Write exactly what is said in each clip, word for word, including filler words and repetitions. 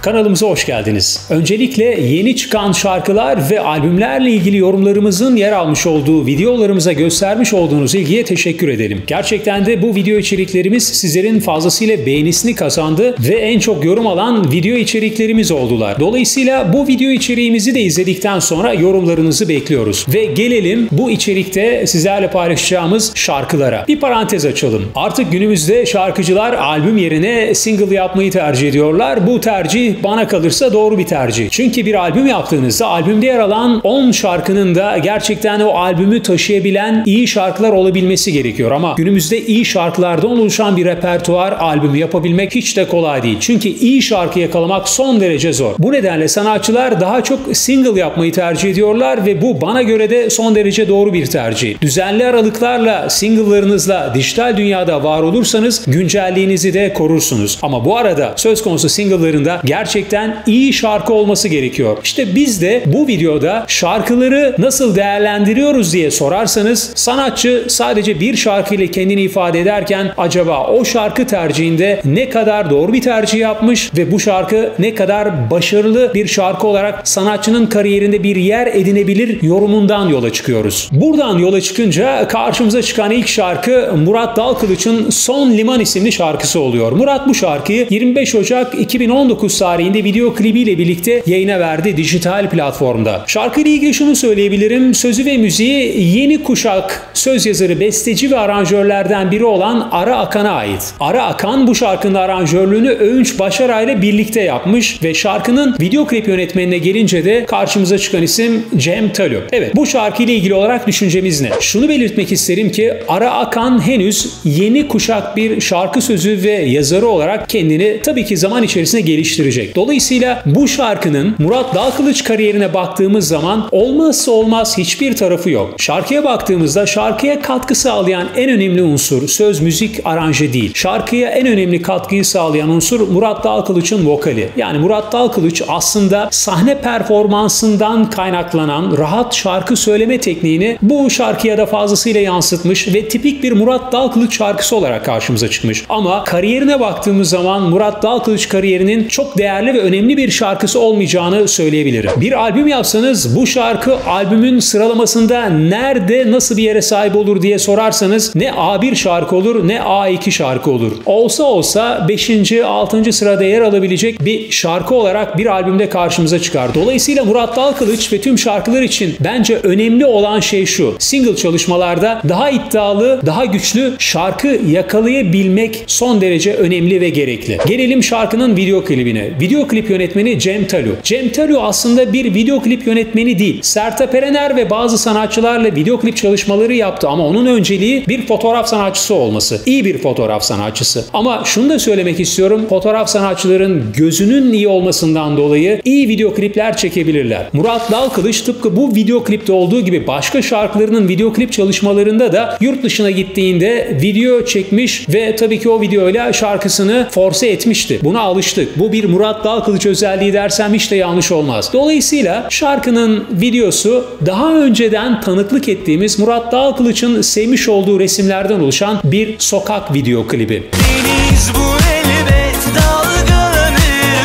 kanalımıza hoş geldiniz. Öncelikle yeni çıkan şarkılar ve albümlerle ilgili yorumlarımızın yer almış olduğu videolarımıza göstermiş olduğunuz ilgiye teşekkür edelim. Gerçekten de bu video içeriklerimiz sizlerin fazlasıyla beğenisini kazandı ve en çok yorum alan video içeriklerimiz oldular. Dolayısıyla bu video içeriğimizi de izledikten sonra yorumlarınızı bekliyoruz. Ve gelelim bu içerikte sizlerle paylaşacağımız şarkılara. Bir parantez açalım. Artık günümüzde şarkıcılar albüm yerine single yapmayı tercih ediyorlar. Bu tercih bana kalırsa doğru bir tercih. Çünkü bir albüm yaptığınızda albümde yer alan on şarkının da gerçekten o albümü taşıyabilen iyi şarkılar olabilmesi gerekiyor. Ama günümüzde iyi şarkılardan oluşan bir repertuar albümü yapabilmek hiç de kolay değil. Çünkü iyi şarkı yakalamak son derece zor. Bu nedenle sanatçılar daha çok single yapmayı tercih ediyorlar ve bu bana göre de son derece doğru bir tercih. Düzenli aralıklarla single'larınızla dijital dünyada var olursanız güncelliğinizi de korursunuz. Ama bu arada söz konusu single'larında gerçekten iyi şarkı olması gerekiyor. İşte biz de bu videoda şarkıları nasıl değerlendiriyoruz diye sorarsanız sanatçı sadece bir şarkıyla kendini ifade ederken acaba o şarkı tercihinde ne kadar doğru bir tercih yapmış ve bu şarkı ne kadar başarılı bir şarkı olarak sanatçının kariyerinde bir yer edinebilir yorumundan yola çıkıyoruz. Buradan yola çıkınca karşımıza çıkan ilk şarkı Murat Dalkılıç'ın Son Liman isimli şarkısı oluyor. Murat bu şarkıyı yirmi beş Ocak iki bin on dokuz tarihinde video klibiyle birlikte yayına verdi dijital platformda. Şarkıyla ilgili şunu söyleyebilirim. Sözü ve müziği yeni kuşak söz yazarı, besteci ve aranjörlerden biri olan Ara Akan'a ait. Ara Akan bu şarkının aranjörlüğünü Öğünç Başaray ile birlikte yapmış ve şarkının video klip yönetmenine gelince de karşımıza çıkan isim Cem Talu. Evet, bu şarkıyla ilgili olarak düşüncemiz ne? Şunu belirtmek isterim ki Ara Akan henüz yeni kuşak bir şarkı sözü ve yazarı olarak kendini tabii ki zaman içerisinde geliştirecek. Dolayısıyla bu şarkının Murat Dalkılıç kariyerine baktığımız zaman olmazsa olmaz hiçbir tarafı yok. Şarkıya baktığımızda şarkıya katkı sağlayan en önemli unsur söz, müzik, aranje değil. Şarkıya en önemli katkıyı sağlayan unsur Murat Dalkılıç'ın vokali. Yani Murat Dalkılıç aslında sahne performansından kaynaklanan rahat şarkı söyleme tekniğini bu şarkıya da fazlasıyla yansıtmış ve tipik bir Murat Dalkılıç şarkısı olarak karşımıza çıkmış. Ama kariyerine baktığımız zaman Murat Dalkılıç kariyerinin çok değerli ve önemli bir şarkısı olmayacağını söyleyebilirim. Bir albüm yapsanız bu şarkı albümün sıralamasında nerede, nasıl bir yere sahip olur diye sorarsanız ne A bir şarkı olur ne A iki şarkı olur. Olsa olsa beşinci altıncı sırada yer alabilecek bir şarkı olarak bir albümde karşımıza çıkar. Dolayısıyla Murat Dalkılıç ve tüm şarkılar için bence önemli olan şey şu: single çalışmalarda daha iddialı, daha güçlü şarkı yakalayabilmek son derece önemli ve gerekli. Gelelim şarkının video klibine. Video klip yönetmeni Cem Talu. Cem Talu aslında bir video klip yönetmeni değil. Sertab Erener ve bazı sanatçılarla video klip çalışmaları yaptı ama onun önceliği bir fotoğraf sanatçısı olması. İyi bir fotoğraf sanatçısı. Ama şunu da söylemek istiyorum. Fotoğraf sanatçıların gözünün iyi olmasından dolayı iyi video klipler çekebilirler. Murat Dalkılıç tıpkı bu video klipte olduğu gibi başka şarkılarının video klip çalışmalarında da yurt dışına gittiğinde video çekmiş ve tabii ki o videoyla şarkısını force etmişti. Buna alıştık. Bu bir Murat Dalkılıç özelliği dersem hiç de yanlış olmaz. Dolayısıyla şarkının videosu daha önceden tanıklık ettiğimiz Murat Dalkılıç'ın sevmiş olduğu resimlerden oluşan bir sokak video klibi. Deniz bu elbet dalgalanır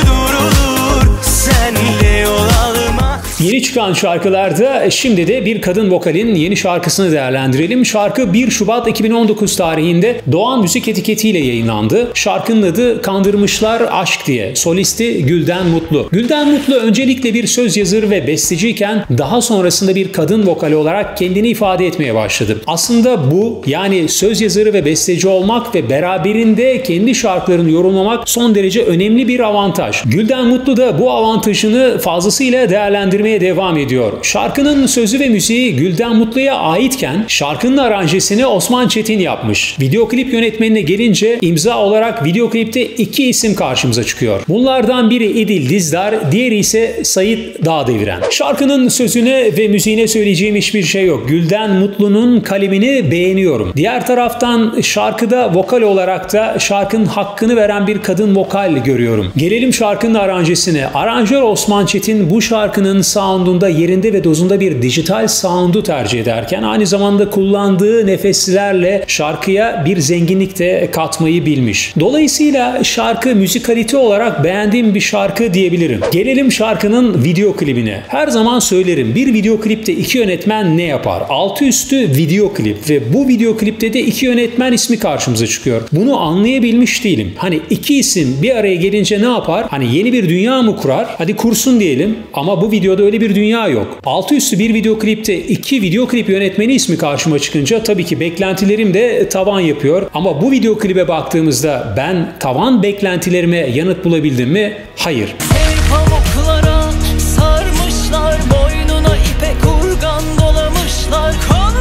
durulur senle yol almak. Yeni çıkan şarkılarda şimdi de bir kadın vokalin yeni şarkısını değerlendirelim. Şarkı bir Şubat iki bin on dokuz tarihinde Doğan Müzik etiketiyle yayınlandı. Şarkının adı Kandırmışlar Aşk diye. Solisti Gülden Mutlu. Gülden Mutlu öncelikle bir söz yazarı ve besteciyken daha sonrasında bir kadın vokali olarak kendini ifade etmeye başladı. Aslında bu, yani söz yazarı ve besteci olmak ve beraberinde kendi şarkılarını yorumlamak son derece önemli bir avantaj. Gülden Mutlu da bu avantajını fazlasıyla değerlendirmeye devam ediyor. Şarkının sözü ve müziği Gülden Mutlu'ya aitken şarkının aranjesini Osman Çetin yapmış. Video klip yönetmenine gelince imza olarak video klipte iki isim karşımıza çıkıyor. Bunlardan biri İdil Dizdar, diğeri ise Sait Dağdeviren. Şarkının sözüne ve müziğine söyleyeceğim hiçbir şey yok. Gülden Mutlu'nun kalemini beğeniyorum. Diğer taraftan şarkıda vokal olarak da şarkının hakkını veren bir kadın vokal görüyorum. Gelelim şarkının aranjesine. Aranjör Osman Çetin bu şarkının sahip sound'unda yerinde ve dozunda bir dijital sound'u tercih ederken aynı zamanda kullandığı nefeslerle şarkıya bir zenginlik de katmayı bilmiş. Dolayısıyla şarkı müzikalite olarak beğendiğim bir şarkı diyebilirim. Gelelim şarkının video klibine. Her zaman söylerim, bir video klipte iki yönetmen ne yapar? Altı üstü video klip ve bu video klipte de iki yönetmen ismi karşımıza çıkıyor. Bunu anlayabilmiş değilim. Hani iki isim bir araya gelince ne yapar? Hani yeni bir dünya mı kurar? Hadi kursun diyelim ama bu videoda öyle bir dünya yok. Altı üstü bir video klipte iki video klip yönetmeni ismi karşıma çıkınca tabii ki beklentilerim de tavan yapıyor. Ama bu video klibe baktığımızda ben tavan beklentilerime yanıt bulabildim mi? Hayır. Pamuklara sarmışlar, boynuna ipek urgan dolamışlar.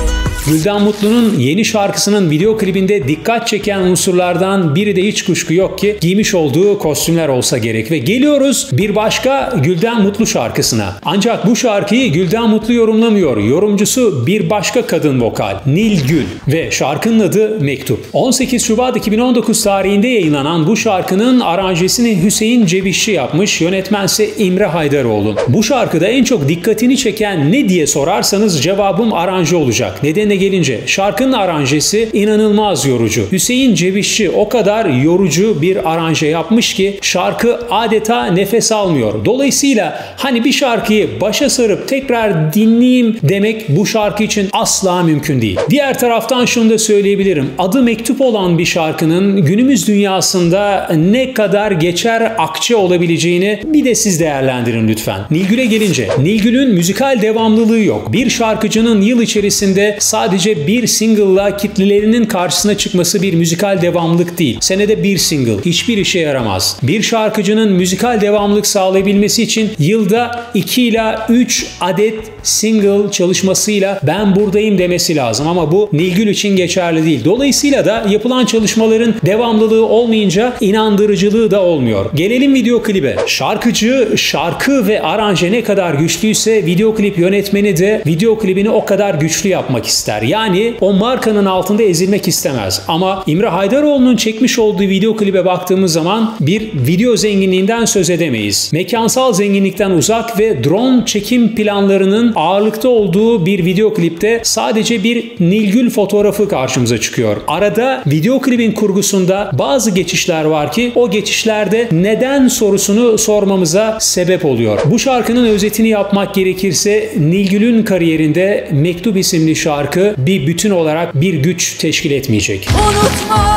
Gülden Mutlu'nun yeni şarkısının video klibinde dikkat çeken unsurlardan biri de hiç kuşku yok ki giymiş olduğu kostümler olsa gerek. Ve geliyoruz bir başka Gülden Mutlu şarkısına. Ancak bu şarkıyı Gülden Mutlu yorumlamıyor. Yorumcusu bir başka kadın vokal, Nilgün ve şarkının adı Mektup. on sekiz Şubat iki bin on dokuz tarihinde yayınlanan bu şarkının aranjesini Hüseyin Cebişçi yapmış, yönetmense İmre Haydaroğlu. Bu şarkıda en çok dikkatini çeken ne diye sorarsanız cevabım aranje olacak. Nedeni gelince şarkının aranjesi inanılmaz yorucu. Hüseyin Cebişçi o kadar yorucu bir aranje yapmış ki şarkı adeta nefes almıyor. Dolayısıyla hani bir şarkıyı başa sarıp tekrar dinleyeyim demek bu şarkı için asla mümkün değil. Diğer taraftan şunu da söyleyebilirim. Adı Mektup olan bir şarkının günümüz dünyasında ne kadar geçer akçe olabileceğini bir de siz değerlendirin lütfen. Nilgün'e gelince, Nilgün'ün müzikal devamlılığı yok. Bir şarkıcının yıl içerisinde sadece bir single'la kitlelerinin karşısına çıkması bir müzikal devamlılık değil. Senede bir single hiçbir işe yaramaz. Bir şarkıcının müzikal devamlılık sağlayabilmesi için yılda iki ila üç adet single çalışmasıyla ben buradayım demesi lazım. Ama bu Nilgün için geçerli değil. Dolayısıyla da yapılan çalışmaların devamlılığı olmayınca inandırıcılığı da olmuyor. Gelelim video klibe. Şarkıcı, şarkı ve aranje ne kadar güçlüyse video klip yönetmeni de video klibini o kadar güçlü yapmak ister. Yani o markanın altında ezilmek istemez. Ama İmre Haydaroğlu'nun çekmiş olduğu video klibe baktığımız zaman bir video zenginliğinden söz edemeyiz. Mekansal zenginlikten uzak ve drone çekim planlarının ağırlıkta olduğu bir video klipte sadece bir Nilgün fotoğrafı karşımıza çıkıyor. Arada video klibin kurgusunda bazı geçişler var ki o geçişlerde neden sorusunu sormamıza sebep oluyor. Bu şarkının özetini yapmak gerekirse Nilgün'ün kariyerinde Mektup isimli şarkı bir bütün olarak bir güç teşkil etmeyecek. Unutma,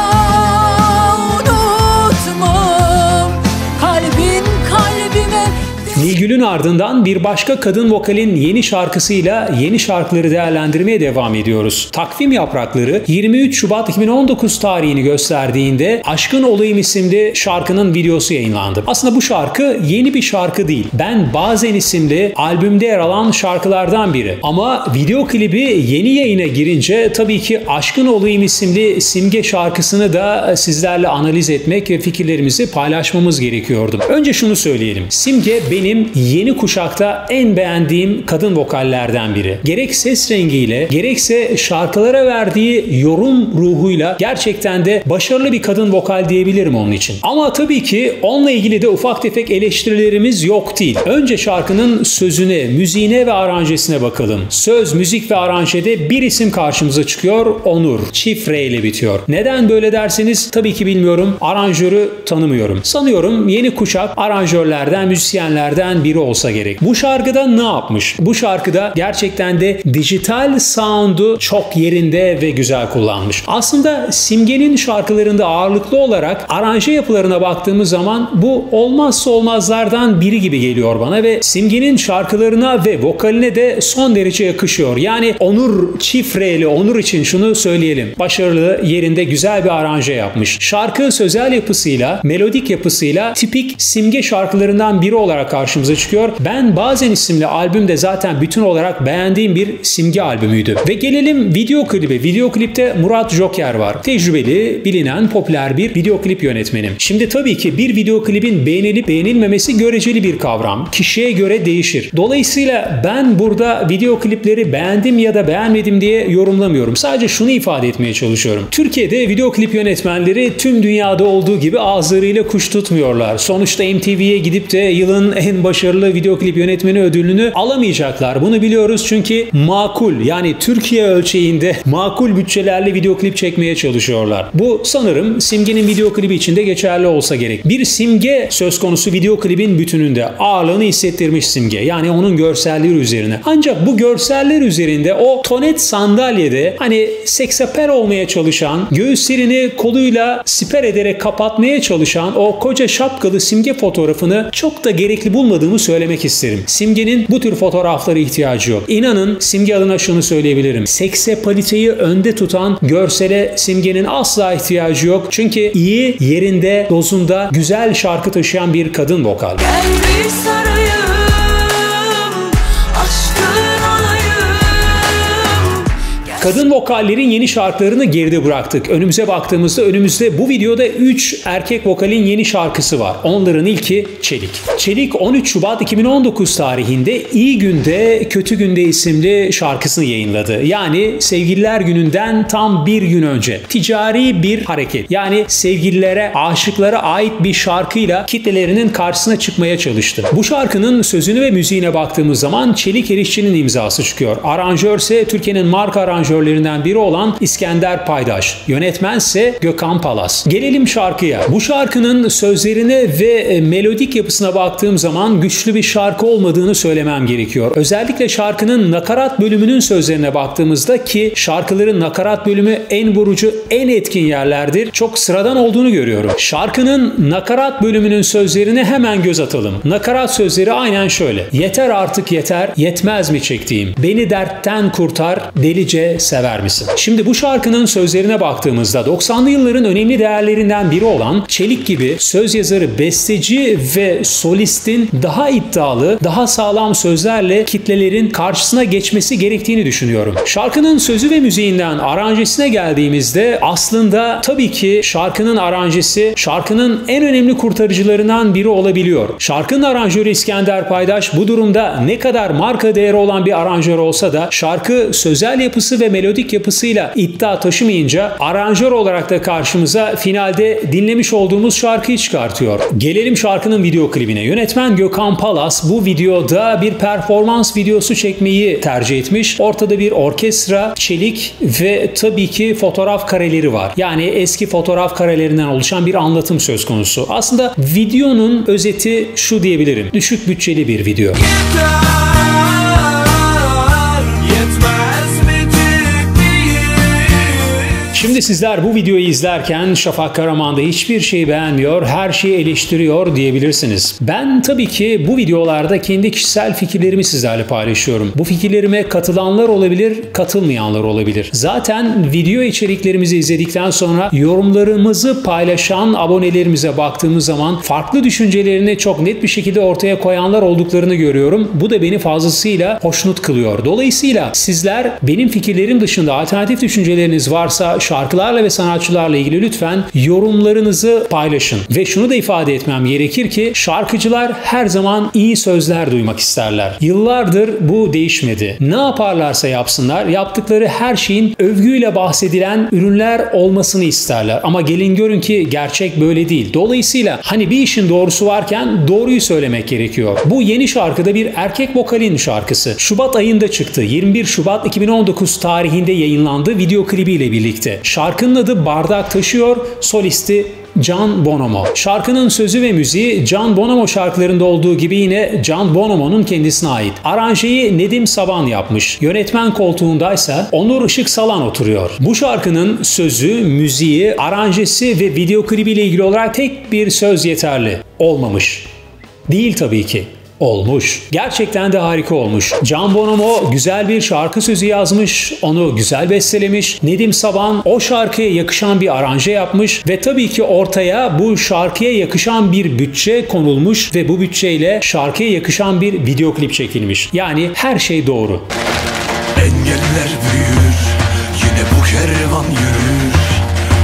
unutmam, kalbin kalbime. Nilgün'ün ardından bir başka kadın vokalin yeni şarkısıyla yeni şarkıları değerlendirmeye devam ediyoruz. Takvim Yaprakları yirmi üç Şubat iki bin on dokuz tarihini gösterdiğinde Aşkın Olayım isimli şarkının videosu yayınlandı. Aslında bu şarkı yeni bir şarkı değil. Ben Bazen isimli albümde yer alan şarkılardan biri. Ama video klibi yeni yayına girince tabii ki Aşkın Olayım isimli Simge şarkısını da sizlerle analiz etmek ve fikirlerimizi paylaşmamız gerekiyordu. Önce şunu söyleyelim. Simge benim yeni kuşakta en beğendiğim kadın vokallerden biri. Gerek ses rengiyle, gerekse şarkılara verdiği yorum ruhuyla gerçekten de başarılı bir kadın vokal diyebilirim onun için. Ama tabii ki onunla ilgili de ufak tefek eleştirilerimiz yok değil. Önce şarkının sözüne, müziğine ve aranjesine bakalım. Söz, müzik ve aranjede bir isim karşımıza çıkıyor. Onur. Çift R ile bitiyor. Neden böyle derseniz tabii ki bilmiyorum. Aranjörü tanımıyorum. Sanıyorum yeni kuşak aranjörlerden, müzisyenlerden biri olsa gerek. Bu şarkıda ne yapmış? Bu şarkıda gerçekten de dijital sound'u çok yerinde ve güzel kullanmış. Aslında Simge'nin şarkılarında ağırlıklı olarak aranje yapılarına baktığımız zaman bu olmazsa olmazlardan biri gibi geliyor bana ve Simge'nin şarkılarına ve vokaline de son derece yakışıyor. Yani Onur çift R'li Onur için şunu söyleyelim. Başarılı, yerinde güzel bir aranje yapmış. Şarkı sözel yapısıyla, melodik yapısıyla tipik Simge şarkılarından biri olarak karşımıza çıkıyor. Ben Bazen isimli albümde zaten bütün olarak beğendiğim bir Simge albümüydü. Ve gelelim video klibe. Video klipte Murat Joker var. Tecrübeli, bilinen, popüler bir video klip yönetmeni. Şimdi tabii ki bir video klibin beğenilip beğenilmemesi göreceli bir kavram. Kişiye göre değişir. Dolayısıyla ben burada video klipleri beğendim ya da beğenmedim diye yorumlamıyorum. Sadece şunu ifade etmeye çalışıyorum. Türkiye'de video klip yönetmenleri tüm dünyada olduğu gibi ağızlarıyla kuş tutmuyorlar. Sonuçta M T V'ye gidip de yılın en başarılı başarılı video klip yönetmeni ödülünü alamayacaklar. Bunu biliyoruz çünkü makul, yani Türkiye ölçeğinde makul bütçelerle video klip çekmeye çalışıyorlar. Bu sanırım Simge'nin video klibi için de geçerli olsa gerek. Bir simge söz konusu video klibin bütününde ağırlığını hissettirmiş Simge. Yani onun görselleri üzerine. Ancak bu görseller üzerinde o tonet sandalyede hani seksapel olmaya çalışan, göğüslerini koluyla siper ederek kapatmaya çalışan o koca şapkalı Simge fotoğrafını çok da gerekli bulmadığımı söylemek isterim. Simge'nin bu tür fotoğraflara ihtiyacı yok. İnanın Simge adına şunu söyleyebilirim. Seksapaliteyi önde tutan görsele Simge'nin asla ihtiyacı yok. Çünkü iyi, yerinde, dozunda, güzel şarkı taşıyan bir kadın vokal. Gel bir sarayım, aşkın olayım. Kadın vokallerin yeni şarkılarını geride bıraktık. Önümüze baktığımızda önümüzde bu videoda üç erkek vokalin yeni şarkısı var. Onların ilki Çelik. Çelik on üç Şubat iki bin on dokuz tarihinde İyi Günde Kötü Günde isimli şarkısını yayınladı. Yani Sevgililer Günü'nden tam bir gün önce. Ticari bir hareket. Yani sevgililere, aşıklara ait bir şarkıyla kitlelerinin karşısına çıkmaya çalıştı. Bu şarkının sözünü ve müziğine baktığımız zaman Çelik Erişçi'nin imzası çıkıyor. Aranjör ise Türkiye'nin marka aranjörlerinden biri olan İskender Paydaş. Yönetmen ise Gökhan Palas. Gelelim şarkıya. Bu şarkının sözlerine ve melodik yapısına baktığım zaman güçlü bir şarkı olmadığını söylemem gerekiyor. Özellikle şarkının nakarat bölümünün sözlerine baktığımızda, ki şarkıların nakarat bölümü en vurucu, en etkin yerlerdir, çok sıradan olduğunu görüyorum. Şarkının nakarat bölümünün sözlerine hemen göz atalım. Nakarat sözleri aynen şöyle. Yeter artık yeter, yetmez mi çektiğim? Beni dertten kurtar, delice sever misin? Şimdi bu şarkının sözlerine baktığımızda doksanlı yılların önemli değerlerinden biri olan Çelik gibi söz yazarı, besteci ve solistin daha iddialı, daha sağlam sözlerle kitlelerin karşısına geçmesi gerektiğini düşünüyorum. Şarkının sözü ve müziğinden aranjesine geldiğimizde aslında tabii ki şarkının aranjesi şarkının en önemli kurtarıcılarından biri olabiliyor. Şarkının aranjörü İskender Paydaş bu durumda ne kadar marka değeri olan bir aranjör olsa da şarkı sözel yapısı ve melodik yapısıyla iddia taşımayınca aranjör olarak da karşımıza finalde dinlemiş olduğumuz şarkıyı çıkartıyor. Gelelim şarkının video klibine. Yönetmen Gökhan Palas bu videoda bir performans videosu çekmeyi tercih etmiş. Ortada bir orkestra, Çelik ve tabii ki fotoğraf kareleri var. Yani eski fotoğraf karelerinden oluşan bir anlatım söz konusu. Aslında videonun özeti şu diyebilirim. Düşük bütçeli bir video. Şimdi sizler bu videoyu izlerken Şafak Karaman da hiçbir şeyi beğenmiyor, her şeyi eleştiriyor diyebilirsiniz. Ben tabii ki bu videolarda kendi kişisel fikirlerimi sizlerle paylaşıyorum. Bu fikirlerime katılanlar olabilir, katılmayanlar olabilir. Zaten video içeriklerimizi izledikten sonra yorumlarımızı paylaşan abonelerimize baktığımız zaman farklı düşüncelerini çok net bir şekilde ortaya koyanlar olduklarını görüyorum. Bu da beni fazlasıyla hoşnut kılıyor. Dolayısıyla sizler benim fikirlerim dışında alternatif düşünceleriniz varsa şarkılarla ve sanatçılarla ilgili lütfen yorumlarınızı paylaşın. Ve şunu da ifade etmem gerekir ki şarkıcılar her zaman iyi sözler duymak isterler. Yıllardır bu değişmedi. Ne yaparlarsa yapsınlar, yaptıkları her şeyin övgüyle bahsedilen ürünler olmasını isterler. Ama gelin görün ki gerçek böyle değil. Dolayısıyla hani bir işin doğrusu varken doğruyu söylemek gerekiyor. Bu yeni şarkıda bir erkek vokalin şarkısı. Şubat ayında çıktı. yirmi bir Şubat iki bin on dokuz tarihinde yayınlandı video klibiyle birlikte. Şarkının adı Bardak Taşıyor, solisti Can Bonomo. Şarkının sözü ve müziği Can Bonomo şarkılarında olduğu gibi yine Can Bonomo'nun kendisine ait. Aranjeyi Nedim Saban yapmış. Yönetmen koltuğundaysa Onur Işık Salan oturuyor. Bu şarkının sözü, müziği, aranjesi ve video klibiyle ilgili olarak tek bir söz yeterli. Olmamış. Değil tabii ki. Olmuş. Gerçekten de harika olmuş. Can Bonomo güzel bir şarkı sözü yazmış, onu güzel bestelemiş. Nedim Saban o şarkıya yakışan bir aranje yapmış ve tabii ki ortaya bu şarkıya yakışan bir bütçe konulmuş ve bu bütçeyle şarkıya yakışan bir video klip çekilmiş. Yani her şey doğru. Engeller büyür, yine bu kervan yürür. O gider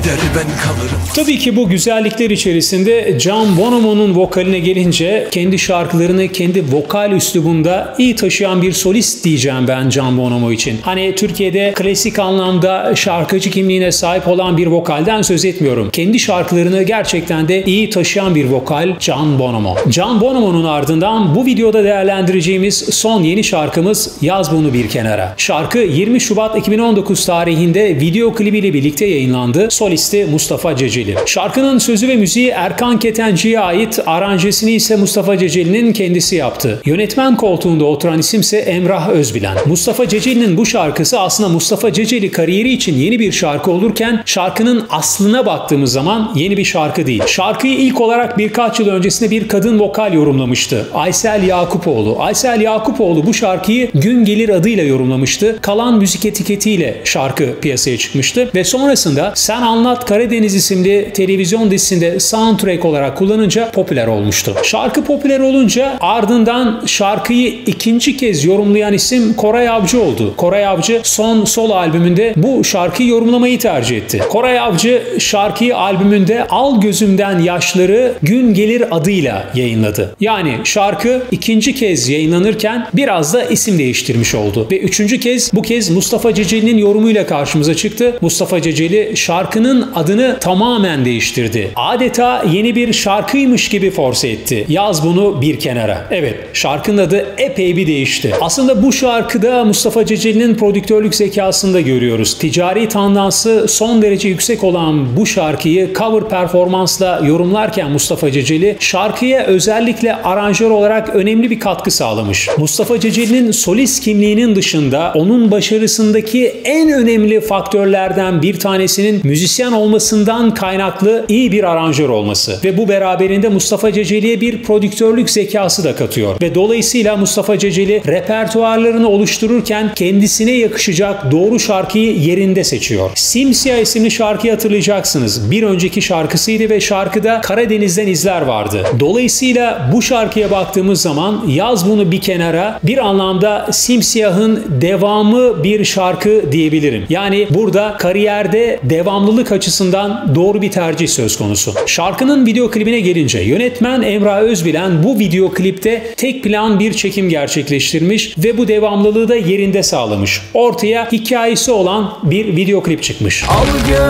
gider ben kalırım. Tabii ki bu güzellikler içerisinde Can Bonomo'nun vokaline gelince kendi şarkılarını kendi vokal üslubunda iyi taşıyan bir solist diyeceğim ben Can Bonomo için. Hani Türkiye'de klasik anlamda şarkıcı kimliğine sahip olan bir vokalden söz etmiyorum. Kendi şarkılarını gerçekten de iyi taşıyan bir vokal Can Bonomo. Can Bonomo'nun ardından bu videoda değerlendireceğimiz son yeni şarkımız Yaz Bunu Bir Kenara. Şarkı yirmi Şubat iki bin on dokuz tarihinde video klibiyle birlikte yayınlandı. Solisti Mustafa Ceceli. Şarkının sözü ve müziği Erkan Ketenci'ye ait, aranjesini ise Mustafa Ceceli'nin kendisi yaptı. Yönetmen koltuğunda oturan isimse Emrah Özbilen. Mustafa Ceceli'nin bu şarkısı aslında Mustafa Ceceli kariyeri için yeni bir şarkı olurken şarkının aslına baktığımız zaman yeni bir şarkı değil. Şarkıyı ilk olarak birkaç yıl öncesinde bir kadın vokal yorumlamıştı. Aysel Yakupoğlu. Aysel Yakupoğlu bu şarkıyı Gün Gelir adıyla yorumlamıştı. Kalan Müzik etiketiyle şarkı piyasaya çıkmıştı ve sonrasında Sen Anlat Karadeniz isimli televizyon dizisinde soundtrack olarak kullanınca popüler olmuştu. Şarkı popüler olunca ardından şarkıyı ikinci kez yorumlayan isim Koray Avcı oldu. Koray Avcı son solo albümünde bu şarkıyı yorumlamayı tercih etti. Koray Avcı şarkıyı albümünde Al Gözümden Yaşları Gün Gelir adıyla yayınladı. Yani şarkı ikinci kez yayınlanırken biraz da isim değiştirmiş oldu. Ve üçüncü kez bu kez Mustafa Ceceli'nin yorumuyla karşımıza çıktı. Mustafa Ceceli şarkının adını tamamen değiştirdi. Adeta yeni bir şarkıymış gibi force etti. Yaz Bunu Bir Kenara. Evet, şarkının adı epey bir değişti. Aslında bu şarkıda Mustafa Ceceli'nin prodüktörlük zekasını da görüyoruz. Ticari tandansı son derece yüksek olan bu şarkıyı cover performansla yorumlarken Mustafa Ceceli şarkıya özellikle aranjör olarak önemli bir katkı sağlamış. Mustafa Ceceli'nin solist kimliğinin dışında onun başarısındaki en önemli faktörlerden bir tanesinin müzisyen olmasından kaynaklı iyi bir aranjör olması ve bu beraberinde Mustafa Ceceli'ye bir prodüktörlük zekası da katıyor ve dolayısıyla Mustafa Ceceli repertuarlarını oluştururken kendisine yakışacak doğru şarkıyı yerinde seçiyor. Simsiyah isimli şarkıyı hatırlayacaksınız. Bir önceki şarkısıydı ve şarkıda Karadeniz'den izler vardı. Dolayısıyla bu şarkıya baktığımız zaman Yaz Bunu Bir Kenara bir anlamda Simsiyah'ın devamı bir şarkı diyebilirim. Yani burada kariyerde devamlılık açısından doğru bir tercih söz konusu. Şarkının video klibine gelince yönetmen Emrah Özbilen bu video klipte tek plan bir çekim gerçekleştirmiş ve bu devamlılığı da yerinde sağlamış. Ortaya hikayesi olan bir video klip çıkmış. Al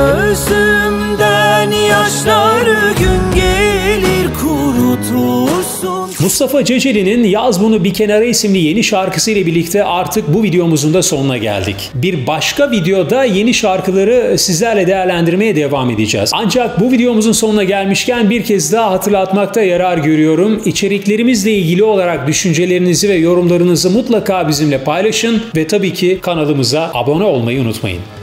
gözümden yaşları gün gelir kurutursun. Mustafa Ceceli'nin Yaz Bunu Bir Kenara isimli yeni şarkısıyla birlikte artık bu videomuzun da sonuna geldik. Bir başka videoda yeni şarkıları sizlerle değerlendirmeye devam edeceğiz. Ancak bu videomuzun sonuna gelmişken bir kez daha hatırlatmakta yarar görüyorum. İçeriklerimizle ilgili olarak düşüncelerinizi ve yorumlarınızı mutlaka bizimle paylaşın ve tabii ki kanalımıza abone olmayı unutmayın.